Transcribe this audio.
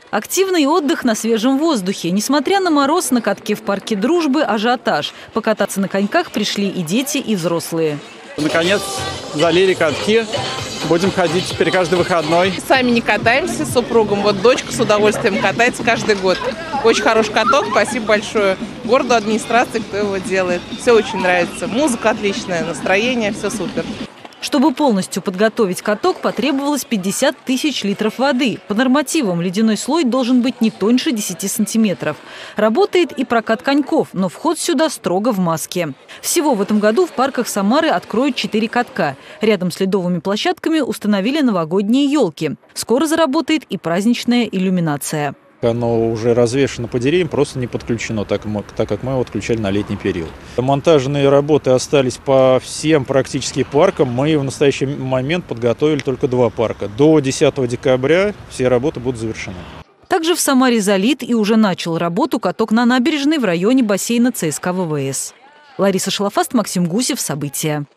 Активный отдых на свежем воздухе. Несмотря на мороз, на катке в парке Дружбы ажиотаж. Покататься на коньках пришли и дети, и взрослые. Наконец залили катки. Будем ходить теперь каждый выходной. Сами не катаемся с супругом. Вот дочка с удовольствием катается каждый год. Очень хороший каток. Спасибо большое городу, администрации, кто его делает. Все очень нравится. Музыка отличная, настроение, все супер. Чтобы полностью подготовить каток, потребовалось 50 тысяч литров воды. По нормативам ледяной слой должен быть не тоньше 10 сантиметров. Работает и прокат коньков, но вход сюда строго в маске. Всего в этом году в парках Самары откроют 4 катка. Рядом с ледовыми площадками установили новогодние елки. Скоро заработает и праздничная иллюминация. Оно уже развешено по деревьям, просто не подключено, так как мы его отключали на летний период. Монтажные работы остались по всем практически паркам. Мы в настоящий момент подготовили только 2 парка. До 10 декабря все работы будут завершены. Также в Самаре залит и уже начал работу каток на набережной в районе бассейна ЦСКА ВВС. Лариса Шалафаст, Максим Гусев. События.